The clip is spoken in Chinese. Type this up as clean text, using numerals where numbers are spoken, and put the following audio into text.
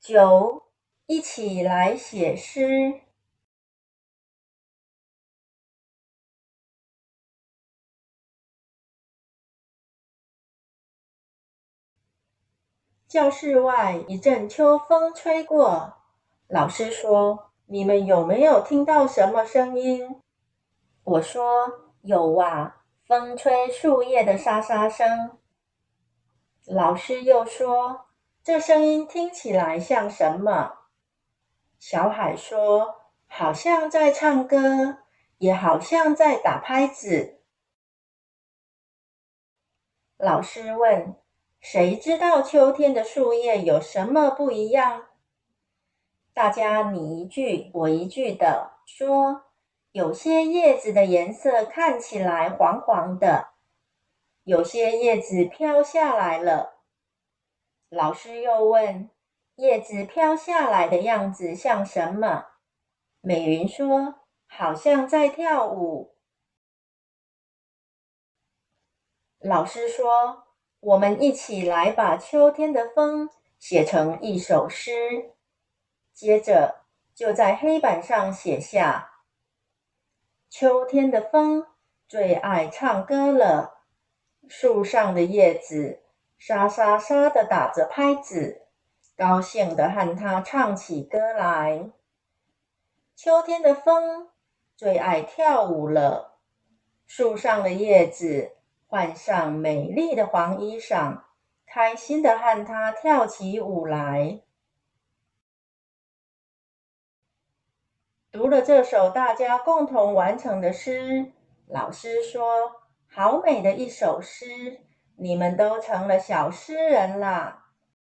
9. 一起来写诗。教室外一阵秋风吹过，老师说：“你们有没有听到什么声音？”我说：“有啊，风吹树叶的沙沙声。”老师又说：“这声音听起来像什么？”小海说：“好像在唱歌，也好像在打拍子。”老师问：“谁知道秋天的树叶有什么不一样？”大家你一句我一句的说：“有些叶子的颜色看起来黄黄的，有些叶子飘下来了。”老师又问：“叶子飘下来的样子像什么？”美云说：“好像在跳舞。”老师说：“我们一起来把秋天的风写成一首诗。”接着就在黑板上写下：“秋天的风最爱唱歌了，树上的叶子沙沙沙地打着拍子，高兴地和它唱起歌来。秋天的风最爱跳舞了，树上的叶子换上美丽的黄衣裳，开心地和它跳起舞来。”读了这首大家共同完成的诗，老师说：“好美的一首诗，你们都成了小诗人啦！”